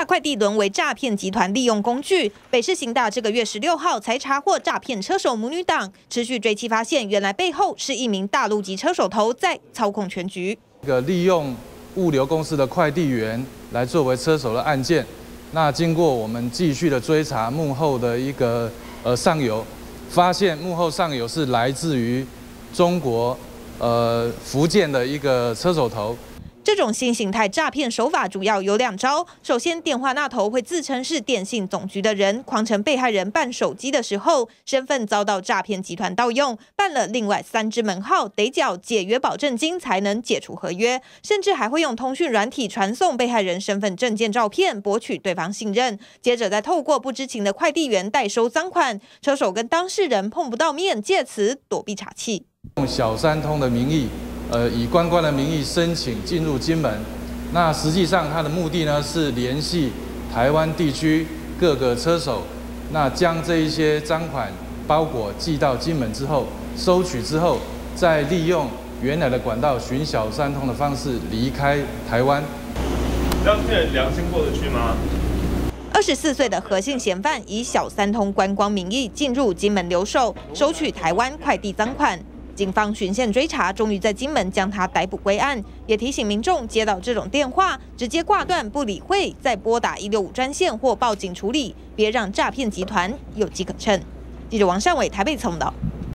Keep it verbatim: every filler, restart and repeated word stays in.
快递沦为诈骗集团利用工具。北市刑大这个月十六号才查获诈骗车手母女档，持续追缉发现，原来背后是一名大陆籍车手头在操控全局。 这个利用物流公司的快递员来作为车手的案件，那经过我们继续的追查幕后的一个呃上游，发现幕后上游是来自于中国呃福建的一个车手头。 这种新形态诈骗手法主要有两招。首先，电话那头会自称是电信总局的人，诓称被害人办手机的时候，身份遭到诈骗集团盗用，办了另外三支门号，得缴解约保证金才能解除合约，甚至还会用通讯软体传送被害人身份证件照片，博取对方信任，接着再透过不知情的快递员代收赃款，车手跟当事人碰不到面，借此躲避查缉。 用小三通的名义。 呃，以关关的名义申请进入金门，那实际上它的目的呢是联系台湾地区各个车手，那将这一些赃款包裹寄到金门之后，收取之后，再利用原来的管道寻小三通的方式离开台湾。 这样骗人良心过得去吗？ 二十四岁的何姓嫌犯以小三通观光名义进入金门留守，收取台湾快递赃款。 警方循线追查，终于在金门将他逮捕归案。也提醒民众接到这种电话，直接挂断不理会，再拨打一六五专线或报警处理，别让诈骗集团有机可乘。记者王善伟台北采访报道。